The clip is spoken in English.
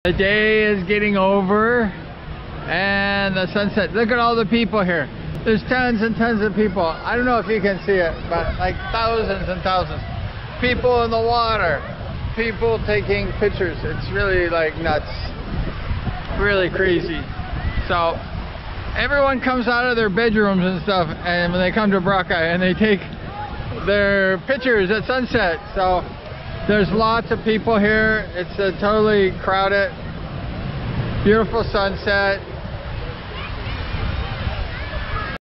The day is getting over and the sunset. Look at all the people here. There's tons and tons of people. I don't know if you can see it, but like thousands and thousands. People in the water. People taking pictures. It's really like nuts. Really crazy. So everyone comes out of their bedrooms and stuff, and when they come to Boracay and they take their pictures at sunset. So there's lots of people here. It's totally crowded. Beautiful sunset.